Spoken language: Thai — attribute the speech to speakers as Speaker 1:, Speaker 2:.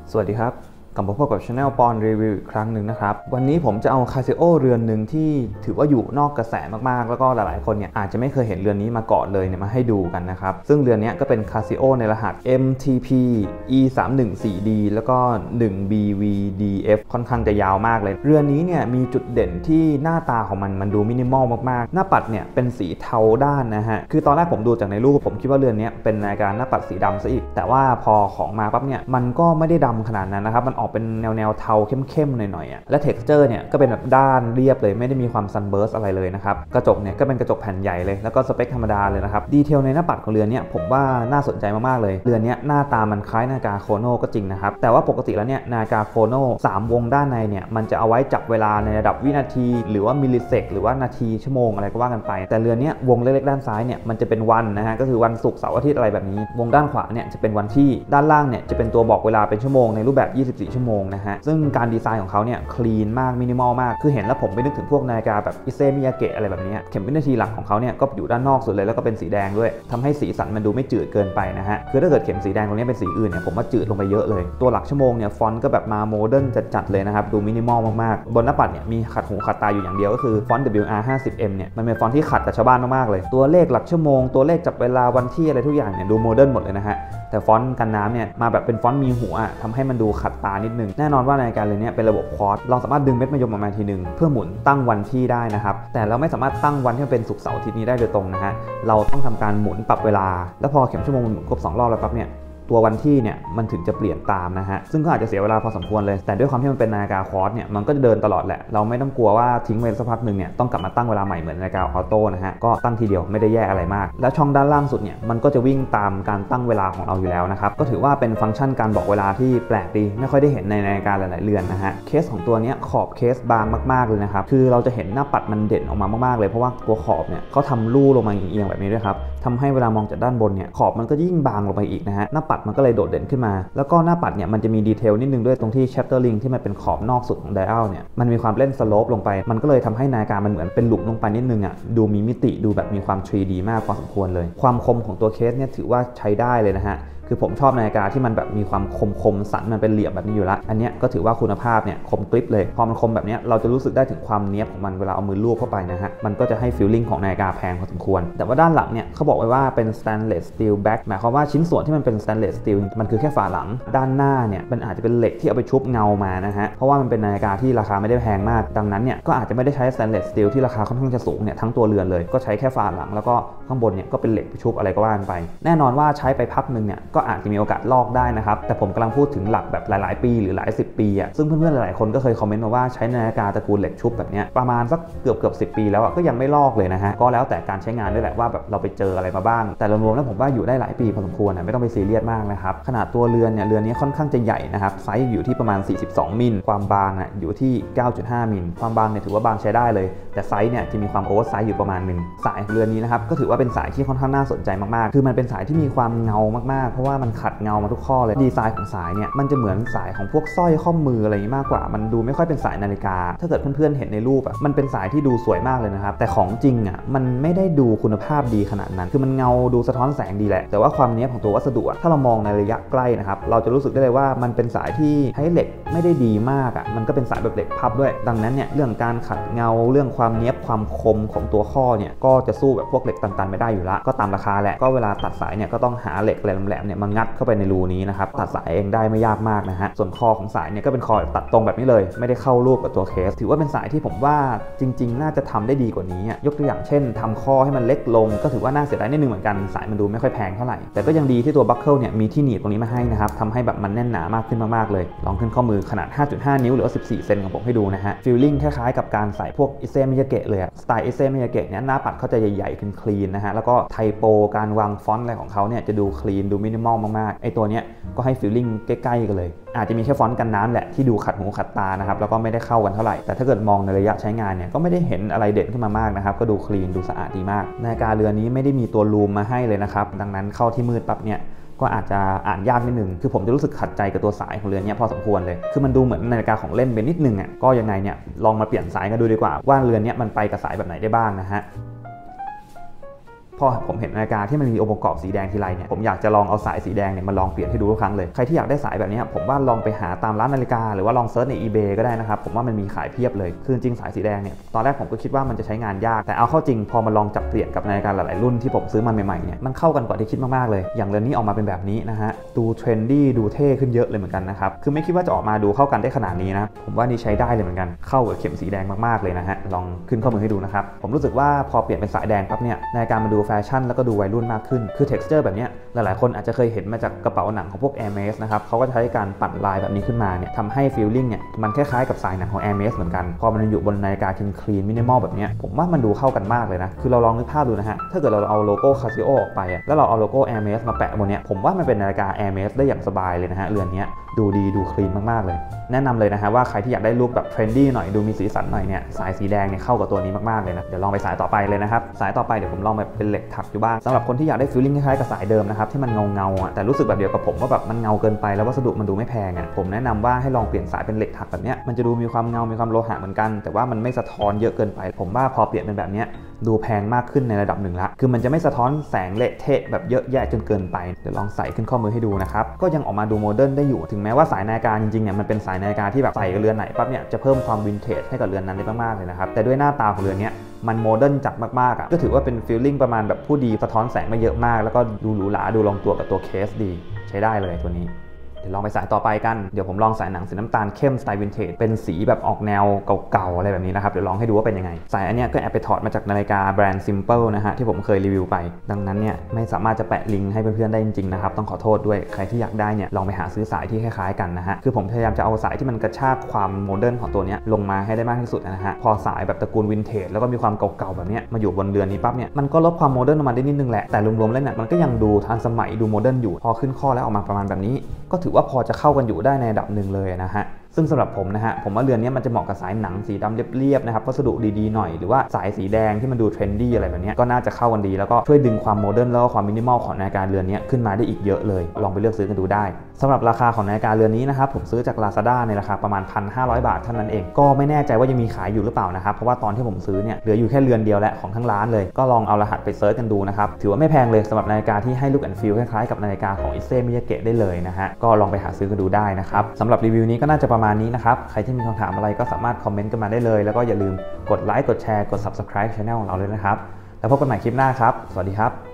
Speaker 1: สวัสดีครับกลับมาพบกับช anel ปอนรีวิวอีกครั้งหนึ่งนะครับวันนี้ผมจะเอา Casio เรือนหนึ่งที่ถือว่าอยู่นอกกระแสมากๆแล้วก็หลายๆคนเนี่ยอาจจะไม่เคยเห็นเรือนนี้มาก่อนเลยเนี่ยมาให้ดูกันนะครับซึ่งเรือนนี้ก็เป็น Casio ในรหัส MTP E314D แล้วก็ 1BVDF ค่อนข้างจะยาวมากเลยเรือนนี้เนี่ยมีจุดเด่นที่หน้าตาของมันดูมินิมอลมากๆหน้าปัดเนี่ยเป็นสีเทาด้านนะฮะคือตอนแรกผมดูจากในรูปผมคิดว่าเรือนนี้เป็นนาฬิกาหน้าปัดสีดำซะอีกแต่ว่าพอของมาปั๊บเนี่ยมันก็ไม่ได้ดำขนาดนั้นนะครับมันออกเป็นแนวเทาเข้มๆหน่อยๆและ texture เนี่ยก็เป็นแบบด้านเรียบเลยไม่ได้มีความ sunburst อะไรเลยนะครับกระจกเนี่ยก็เป็นกระจกแผ่นใหญ่เลยแล้วก็สเปคธรรมดาเลยนะครับดีเทลในหน้าปัดของเรือนเนี่ยผมว่าน่าสนใจมากๆเลยเรือนนี้หน้าตามันคล้ายนาฬิกาโคโน่ก็จริงนะครับแต่ว่าปกติแล้วเนี่ยนาฬิกาโคโน่3วงด้านในเนี่ยมันจะเอาไว้จับเวลาในระดับวินาทีหรือว่ามิลลิเซกหรือว่านาทีชั่วโมงอะไรก็ว่ากันไปแต่เรือนนี้วงเล็กๆด้านซ้ายเนี่ยมันจะเป็นวันนะฮะก็คือวันศุกร์เสาร์อาทิตย์อะไรแบบนี้วงด้านขวาเนี่ยจะเป็นวันที่ด้านล่างเนี่ยจะเป็นตัวบอกเวลาเป็นชั่วโมงในรูปแบบ24ชั่วโมงนะฮะซึ่งการดีไซน์ของเขาเนี่ยคลีนมากมินิมอลมากคือเห็นแล้วผมไปนึกถึงพวกนาฬิกาแบบอิเซมิยาเกะอะไรแบบนี้เข็มวินาทีหลักของเขาเนี่ยก็อยู่ด้านนอกสุดเลยแล้วก็เป็นสีแดงด้วยทำให้สีสันมันดูไม่จืดเกินไปนะฮะคือถ้าเกิดเข็มสีแดงตรงนี้เป็นสีอื่นเนี่ยผมว่าจืดลงไปเยอะเลยตัวหลักชั่วโมงเนี่ยฟอนต์ก็แบบมาโมเดิร์นจัดๆเลยนะครับดูมินิมอลมากๆบนหน้าปัดเนี่ยมีขัดหูขัดตาอยู่อย่างเดียวก็คือฟอนต์ WR50M เนี่ยมันเป็นฟอนต์ที่ขัดกับชาวบ้านมากๆเลยตัวเลขหลักชั่วโมงตัวเลขจับเวลาวันที่อะไรทุกอย่างเนี่ยดูโมเดิร์นหมดเลยนะฮะแต่ฟอนต์กันน้ำเนี่ยมาแบบเป็นฟอนต์มีหัวทำให้มันดูขัดตานิดนึงแน่นอนว่านาฬิกาเรือนนี้เป็นระบบควอตเราสามารถดึงเม็ดมะยมออกมาทีนึงเพื่อหมุนตั้งวันที่ได้นะครับแต่เราไม่สามารถตั้งวันที่มันเป็นศุกร์เสาร์อาทิตย์นี้ได้โดยตรงนะฮะเราต้องทำการหมุนปรับเวลาแล้วพอเข็มชั่วโมงหมุนครบ2 รอบแล้วปั๊บเนี่ยตัววันที่เนี่ยมันถึงจะเปลี่ยนตามนะฮะซึ่งก็อาจจะเสียเวลาพอสมควรเลยแต่ด้วยความที่มันเป็นนาฬิกาควอตเนี่ยมันก็จะเดินตลอดแหละเราไม่ต้องกลัวว่าทิ้งไว้สักพักหนึ่งเนี่ยต้องกลับมาตั้งเวลาใหม่เหมือนนาฬิกาออโต้นะฮะก็ตั้งทีเดียวไม่ได้แยกอะไรมากแล้วช่องด้านล่างสุดเนี่ยมันก็จะวิ่งตามการตั้งเวลาของเราอยู่แล้วนะครับก็ถือว่าเป็นฟังก์ชันการบอกเวลาที่แปลกดีไม่ค่อยได้เห็นในนาฬิกาหลายๆเรือนนะฮะเคสของตัวนี้ขอบเคสบางมากๆเลยนะครับคือเราจะเห็นหน้าปัดมันเด่นออกมามากๆเลยเพราะว่าตัวขอบเนี่ยเขาทำลู่ลงมาเอียงๆแบบนี้ด้วยครับทำให้เวลามองจากด้านบนเนี่ยขอบมันก็ยิ่งบางลงไปอีกนะฮะหน้าปัดมันก็เลยโดดเด่นขึ้นมาแล้วก็หน้าปัดเนี่ยมันจะมีดีเทลนิดนึงด้วยตรงที่ chapter ring ที่มันเป็นขอบนอกสุดของ dial เนี่ยมันมีความเล่นสโลปลงไปมันก็เลยทำให้นาฬิกามันเหมือนเป็นหลุมลงไปนิดนึงอ่ะดูมีมิติดูแบบมีความ 3D มากพอสมควรเลยความคมของตัวเคสเนี่ยถือว่าใช้ได้เลยนะฮะคือผมชอบนาฬิกาที่มันแบบมีความคมสันมันเป็นเหลี่ยมแบบนี้อยู่ละอันนี้ก็ถือว่าคุณภาพเนี่ยคมกริบเลยพอมันคมแบบนี้เราจะรู้สึกได้ถึงความเนี๊ยบของมันเวลาเอามือลูบเข้าไปนะฮะมันก็จะให้ฟีลลิ่งของนาฬิกาแพงพอสมควรแต่ว่าด้านหลังเนี่ยเขาบอกไว้ว่าเป็น stainless steel back หมายความว่าชิ้นส่วนที่มันเป็น stainless steel มันคือแค่ฝาหลังด้านหน้าเนี่ยมันอาจจะเป็นเหล็กที่เอาไปชุบเงามานะฮะเพราะว่ามันเป็นนาฬิกาที่ราคาไม่ได้แพงมากดังนั้นเนี่ยก็อาจจะไม่ได้ใช้ stainless steel ที่ราคาค่อนข้างจะสูงเนี่ยทั้งตัวเรือนเลยก็ใช้แค่ฝาหลังแล้วก็ข้างบนเนี่ยก็เป็นเหล็กชุบอะไรก็ว่าไปแน่นอนว่าใช้ไปพักนึงเนี่ยก็อาจจะมีโอกาสลอกได้นะครับแต่ผมกำลังพูดถึงหลักแบบหลายๆปีหรือหลาย10 ปีอ่ะซึ่งเพื่อนๆหลายๆคนก็เคยคอมเมนต์มาว่าใช้นาฬิกาตระกูลเหล็กชุบแบบนี้ประมาณสักเกือบ10 ปีแล้วก็ยังไม่ลอกเลยนะฮะก็แล้วแต่การใช้งานด้วยแหละว่าแบบเราไปเจออะไรมาบ้างแต่รวมๆแล้วผมว่าอยู่ได้หลายปีพอสมควรนะไม่ต้องไปซีเรียสมากนะครับขนาดตัวเรือนเนี่ยเรือนนี้ค่อนข้างจะใหญ่นะครับไซส์อยู่ที่ประมาณ42มิลความบางอยู่ที่ 9.5 มิลความบางเนี่ยถือว่าบางใช้ได้เลยแต่ไซส์เนี่ยจะมีความโอเวอร์ไซส์อยู่ประมาณนึงสายเรือนนี้นะครับก็ถือว่าเป็นสายที่ค่อนข้างน่าสนใจมากๆคือมันเป็นสายที่มีความเงามากๆเพราะว่ามันขัดเงามาทุกข้อเลยดีไซน์ของสายเนี่ยมันจะเหมือนสายของพวกสร้อยข้อมืออะไรอย่างนี้มากกว่ามันดูไม่ค่อยเป็นสายนาฬิกาถ้าเกิดเพื่อนๆเห็นในรูปมันเป็นสายที่ดูสวยมากเลยนะครับแต่ของจริงมันไม่ได้ดูคุณภาพดีขนาดนั้นคือมันเงาดูสะท้อนแสงดีแหละแต่ว่าความเนี้ยของตัววัสดุถ้าเรามองในระยะใกล้นะครับเราจะรู้สึกได้เลยว่ามันเป็นสายที่ใช้เหล็กไม่ได้ดีมากมันก็เป็นสายแบบเหล็กพับด้วยดังนั้นเนี่ยเรื่องการขัดเงาเรื่องความเนี้ยความคมของตัวข้อเนี่ยก็จะสู้แบบพวกเหล็กตันๆไม่ได้อยู่ละก็ตามราคาแหละก็เวลาตัดสายเนี่ยก็ต้องหาเหล็กแหลมๆเนี่ยมางัดเข้าไปในรูนี้นะครับตัดสายเองได้ไม่ยากมากนะฮะส่วนคอของสายเนี่ยก็เป็นคอตัดตรงแบบนี้เลยไม่ได้เข้ารูปกับตัวเคสถือว่าเป็นสายที่ผมว่าจริงๆน่าจะทำได้ดีกว่านี้ยกตัวอย่างเช่นทำข้อให้มันเล็กลงก็ถือว่าน่าเสียดายนิดนึงเหมือนกันสายมันดูไม่ค่อยแพงเท่าไหร่แต่ก็ยังดีที่ตัวบัคเกิลเนี่ยมีที่หนีบตรงนี้มาให้นะครับทำให้แบบมันแน่นหนามากขึ้นมากๆเลยลองขึ้นข้อมือขนาด 5.5 นิ้วหรือว่า14 เซนของผมให้ดูนะฮะฟีลลิ่งคล้ายๆกับการใส่พวกอิเซมิยาเกะเลยสไตล์อิเซมิยาเกะเนี่ยหน้าปัดเขาจะใหญ่ๆคลีนนะฮะแล้วก็ไทโปการวางฟอนต์อะไรของเขาเนี่ยจะดูคลีนดูมินิมอลมากๆไอตัวเนี้ยก็ให้ฟีลลิ่งใกล้ๆกันเลยอาจจะมีแค่ฟอนต์กันน้ำแหละที่ดูขัดหูขัดตานะครับแล้วก็ไม่ได้เข้ากันเท่าไหร่แต่ถ้าเกิดมองในระยะใช้งานเนี่ยก็ไม่ได้เห็นอะไรเด่นขึ้นมามากนะครับก็ดูคลีนดูสะอาดดีมากนาฬิกาเรือนนี้ไม่ได้มีตัวลูมมาให้เลยนะครับดังนั้นเข้าที่มืดปั๊บเนี่ยก็อาจจะอ่านยากนิดนึงคือผมจะรู้สึกขัดใจกับตัวสายของเรือนนี้พอสมควรเลยคือมันดูเหมือนนาฬิกาของเล่นไปนิดนึงก็ยังไงเนี่ยลองมาเปลี่ยนสายกันดูดีกว่าว่าเรือนนี้มันไปกับสายแบบไหนได้บ้างนะฮะพอผมเห็นนาฬิกาที่มันมีองค์ประกอบสีแดงทีไรเนี่ยผมอยากจะลองเอาสายสีแดงเนี่ยมาลองเปลี่ยนให้ดูทุกครั้งเลยใครที่อยากได้สายแบบนี้ผมว่าลองไปหาตามร้านนาฬิกาหรือว่าลองเซิร์ชใน eBay ก็ได้นะครับผมว่ามันมีขายเพียบเลยคือจริงสายสีแดงเนี่ยตอนแรกผมก็คิดว่ามันจะใช้งานยากแต่เอาเข้าจริงพอมาลองจับเปลี่ยนกับนาฬิกาหลายๆรุ่นที่ผมซื้อมาใหม่ๆเนี่ยมันเข้ากันกว่าที่คิดมากๆเลยอย่างเรือนนี้ออกมาเป็นแบบนี้นะฮะดูเทรนดี้ดูเท่ขึ้นเยอะเลยเหมือนกันนะครับคือไม่คิดว่าจะออกมาดูเข้ากันได้ขนาดนี้นะผมว่านี่ใช้ได้เลยเหมือนกันเข้ากับเข็มสีแดงมากๆเลยนะฮะลองขึ้นข้อมือให้ดูนะครับผมรู้สึกว่าพอเปลี่ยนเป็นสายแดงปั๊บเนี่ยนาฬิกามันดูแฟชั่นแล้วก็ดูวัยรุ่นมากขึ้นคือ texture แบบนี้หลายๆคนอาจจะเคยเห็นมาจากกระเป๋าหนังของพวก Hermes นะครับเขาก็ใช้การปั่นลายแบบนี้ขึ้นมาเนี่ยทำให้ feeling เนี่ยมันคล้ายๆกับสายหนังของ Hermes เหมือนกันพอมันอยู่บนนาฬิกา clean minimal แบบนี้ผมว่ามันดูเข้ากันมากเลยนะคือเราลองนึกภาพดูนะฮะถ้าเกิดเราเอาโลโก้ Casio ออกไปแล้วเราเอาโลโก้ Hermes มาแปะบนเนี้ยผมว่ามันเป็นนาฬิกา Hermes ได้อย่างสบายเลยนะฮะเรือนนี้ดูดีดูคลีนมากๆเลยแนะนำเลยนะฮะว่าใครที่อยากได้ลุคแบบเทรนดี้หน่อยดูมีสีสันหน่อยเนี่ยสายสีแดงเนี่ยเข้ากับตัวนี้มากๆเลยนะเดี๋ยวลองไปสายต่อไปเลยนะครับสายต่อไปเดี๋ยวผมลองแบบเป็นเหล็กถักอยู่บ้างสำหรับคนที่อยากได้ฟีลลิ่งคล้ายๆกับสายเดิมนะครับที่มันเงาแต่รู้สึกแบบเดียวกับผมว่าแบบมันเงาเกินไปแล้ววัสดุมันดูไม่แพงผมแนะนำว่าให้ลองเปลี่ยนสายเป็นเหล็กถักแบบนี้มันจะดูมีความเงามีความโลหะเหมือนกันแต่ว่ามันไม่สะท้อนเยอะเกินไปผมว่าพอเปลี่ยนเป็นแบบนี้ดูแพงมากขึ้นในระดับหนึ่งละคือมันจะไม่สะท้อนแสงเละเทะแบบเยอะแยะจนเกินไปเดี๋ยวลองใส่ขึ้นข้อมือให้ดูนะครับก็ยังออกมาดูโมเดิร์นได้อยู่ถึงแม้ว่าสายนาฬิกาจริงๆเนี่ยมันเป็นสายนาฬิกาที่แบบใส่กับเรือนไหนปั๊บเนี่ยจะเพิ่มความวินเทจให้กับเรือนนั้นได้มากๆเลยนะครับแต่ด้วยหน้าตาของเรือนนี้มันโมเดิร์นจัดมากๆก็ถือว่าเป็นฟีลลิ่งประมาณแบบผู้ดีสะท้อนแสงไม่เยอะมากแล้วก็ดูหรูหราดูลงตัวกับตัวเคสดีใช้ได้เลยตัวนี้เดี๋ยวลองไปสายต่อไปกันเดี๋ยวผมลองสายหนังสีน้ำตาลเข้มสไตล์วินเทจเป็นสีแบบออกแนวเก่าๆอะไรแบบนี้นะครับเดี๋ยวลองให้ดูว่าเป็นยังไงสายอันนี้ก็แอบไปถอดมาจากนาฬิกาแบรนด์ Simple นะฮะที่ผมเคยรีวิวไปดังนั้นเนี่ยไม่สามารถจะแปะลิงก์ให้เพื่อนๆได้จริงๆนะครับต้องขอโทษด้วยใครที่อยากได้เนี่ยลองไปหาซื้อสายที่คล้ายๆกันนะฮะคือผมพยายามจะเอาสายที่มันกระชากความโมเดิร์นของตัวนี้ลงมาให้ได้มากที่สุดนะฮะพอสายแบบตระกูลวินเทจแล้วก็มีความเก่าๆแบบนี้มาอยู่บนเรือนนี้ปั๊บเนี่ยมันก็ลดความโมเดิร์นลงมาได้นิดนึงแหละแต่รวมๆแล้วเนี่ยมันก็ยังดูทันสมัยดูโมเดิร์นอยู่พอขึ้นข้อแล้วออกมาประมาณแบบนี้ก็ถือว่าพอจะเข้ากันอยู่ได้ในระดับหนึ่งเลยนะฮะซึ่งสำหรับผมนะฮะผมว่าเรือนนี้มันจะเหมาะกับสายหนังสีดำเรียบๆนะครับวัสดุดีๆหน่อยหรือว่าสายสีแดงที่มันดูเทรนดี้อะไรแบบนี้ก็น่าจะเข้ากันดีแล้วก็ช่วยดึงความโมเดิร์นแล้วก็ความมินิมอลของนาฬิกาเรือนนี้ขึ้นมาได้อีกเยอะเลยลองไปเลือกซื้อกันดูได้สำหรับราคาของนาฬิกาเรือนนี้นะครับผมซื้อจาก Lazada ในราคาประมาณ 1,500 บาทเท่านั้นเองก็ไม่แน่ใจว่ายังมีขายอยู่หรือเปล่านะครับเพราะว่าตอนที่ผมซื้อเนี่ยเหลืออยู่แค่เรือนเดียวและของทั้งร้านเลยก็ลองเอารหัสไปเซิร์ชกันดูนะครับถือว่าไม่แพงเลยสำหรับนาฬิกาที่ให้ลุคแอนด์ฟีลคล้ายๆกับนาฬิกาของ Issey Miyake ได้เลยนะฮะก็ลองไปหาซื้อกันดูได้นะครับสำหรับรีวิวนี้ก็น่าจะประมาณนี้นะครับใครที่มีคำถามอะไรก็สามารถคอมเมนต์กันมาได้เลยแล้วก็อย่าลืมกดไลค์กดแชร์กด Subscribe Channel ของเราเลยนะครับแล้วพบกันใหม่คลิปหน้าครับสวัสดีครับ